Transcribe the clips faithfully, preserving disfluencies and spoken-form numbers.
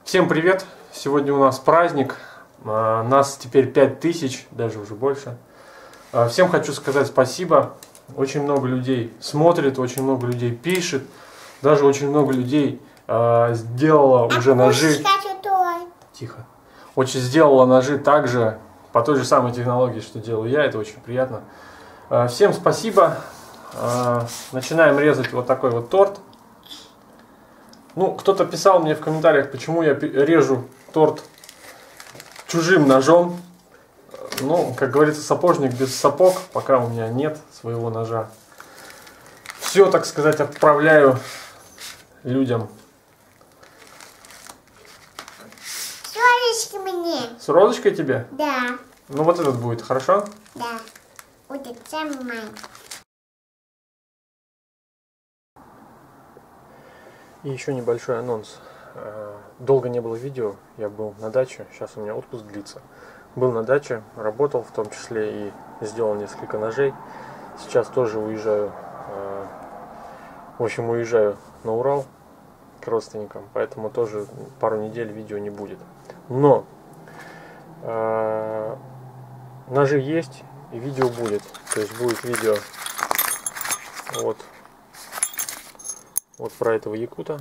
Всем привет! Сегодня у нас праздник. Нас теперь пять тысяч, даже уже больше. Всем хочу сказать спасибо. Очень много людей смотрит, очень много людей пишет. Даже очень много людей сделала уже ножи. Тихо. Очень сделала ножи также по той же самой технологии, что делаю я. Это очень приятно. Всем спасибо. Начинаем резать вот такой вот торт. Ну, кто-то писал мне в комментариях, почему я режу торт чужим ножом. Ну, как говорится, сапожник без сапог, пока у меня нет своего ножа. Все, так сказать, отправляю людям. С розочкой мне. С розочкой тебе? Да. Ну, вот этот будет, хорошо? Да. Будет самый маленький. И еще небольшой анонс. Долго не было видео, я был на даче, сейчас у меня отпуск длится. Был на даче, работал в том числе и сделал несколько ножей. Сейчас тоже уезжаю, в общем, уезжаю на Урал к родственникам, поэтому тоже пару недель видео не будет. Но э, ножи есть и видео будет, то есть будет видео вот. Вот про этого якута.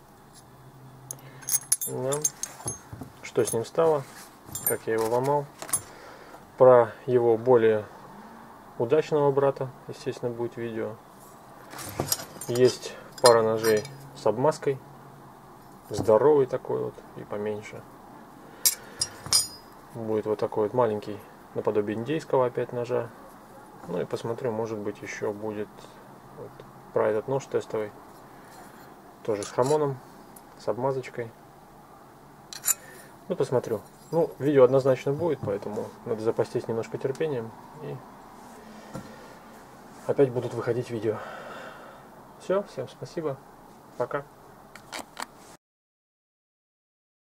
Да. Что с ним стало, как я его ломал. Про его более удачного брата, естественно, будет видео. Есть пара ножей с обмазкой. Здоровый такой вот и поменьше. Будет вот такой вот маленький, наподобие индейского опять ножа. Ну и посмотрю, может быть, еще будет вот про этот нож тестовый. Тоже с хамоном, с обмазочкой. Ну, посмотрю. Ну, видео однозначно будет, поэтому надо запастись немножко терпением. И опять будут выходить видео. Все, всем спасибо. Пока.